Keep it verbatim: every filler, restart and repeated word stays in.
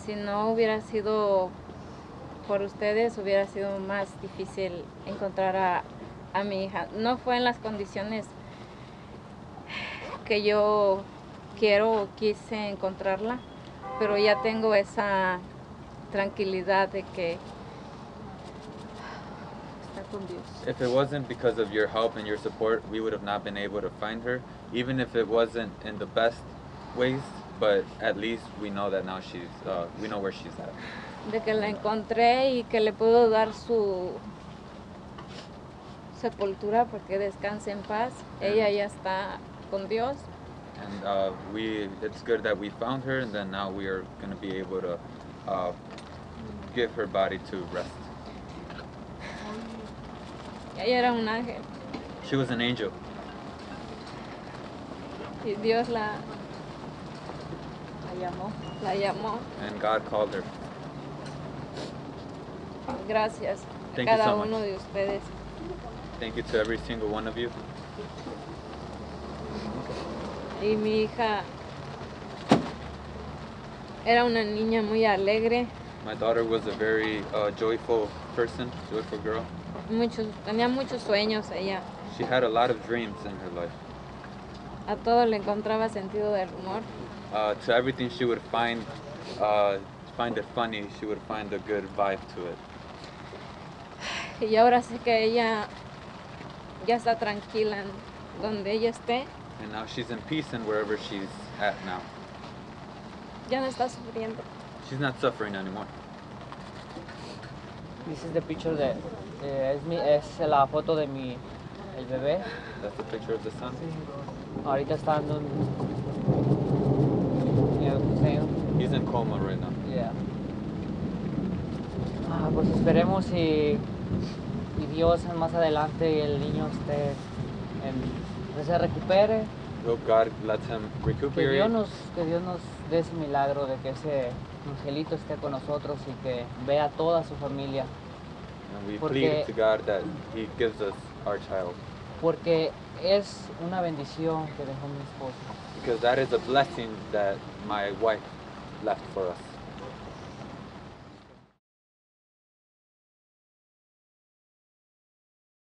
si no hubiera sido por ustedes, hubiera sido más difícil encontrar a, a mi hija. No fue en las condiciones que yo quiero o quise encontrarla, pero ya tengo esa tranquilidad de que está con Dios. If it wasn't because of your help and your support, we would have not been able to find her, even if it wasn't in the best ways, but at least we know that now she's, uh, we know where she's at. De que la encontré y que le puedo dar su sepultura porque descanse en paz. Ella ya está con Dios. And uh, we, it's good that we found her, and then now we are going to be able to uh, give her body to rest. Ella era un ángel. She was an angel. Y Dios la, la llamó. La llamó. And God called her. Gracias Thank a you cada so much. uno de ustedes. Thank you to every single one of you. Y mi hija era una niña muy alegre. My daughter was a very uh, joyful person, joyful girl. Muchos, tenía muchos sueños ella. She had a lot of dreams in her life. A todo le encontraba sentido del humor. Uh, to everything she would find, uh, find it funny. She would find a good vibe to it. Y ahora sé que ella ya está tranquila en donde ella esté. And now she's in peace and wherever she's at now. Ya no está sufriendo. She's not suffering anymore. This is the picture de, eh, es, mi, es la foto de mi, el bebé. That's the picture of the son. Ahorita está dando un, you know what I'm saying? He's in coma right now. Yeah. Ah, pues esperemos y, y Dios más adelante el niño esté, en, que se recupere. Hope God lets him Que recuperate. Dios nos, que Dios nos dé ese milagro de que ese angelito esté con nosotros y que vea a toda su familia. And we Porque- plead to God that He gives us our child. Porque es una bendición que dejó mi esposa. Because that is a blessing that my wife left for us.